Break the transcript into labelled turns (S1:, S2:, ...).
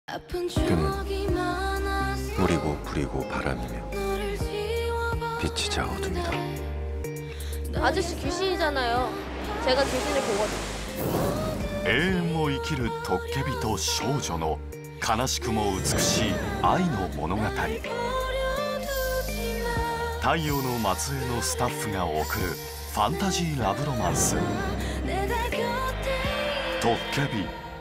S1: 그는 우리고 부리고 바람이며 빛이 작아듭니다.
S2: 아저씨 귀신이잖아요. 제가 귀신을 보거든요.
S3: 永遠を生きるトッケビと少女の悲しくも美しい愛の物語。太陽の末裔のスタッフが送るファンタジーラブロマンス。トッケビ。